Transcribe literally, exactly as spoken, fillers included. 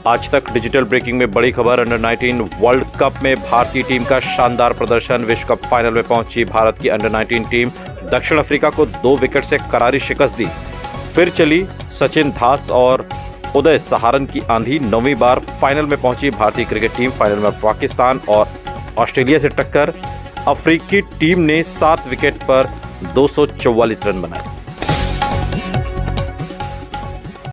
आज तक digital breaking में बड़ी खबर। अंडर नाइनटीन वर्ल्ड कप में भारतीय टीम का शानदार प्रदर्शन। विश्व कप फाइनल में पहुंची भारत की अंडर नाइनटीन टीम दक्षिण अफ्रीका को दो विकेट से करारी शिकस्त दी। फिर चली सचिन दास और उदय सहारन की आंधी। नौवीं बार फाइनल में पहुंची भारतीय क्रिकेट टीम। फाइनल में पाकिस्तान और ऑस्ट्रेलिया से टक्कर। अफ्रीकी टीम ने सात विकेट पर दो सौ चौवालीस रन बनाए।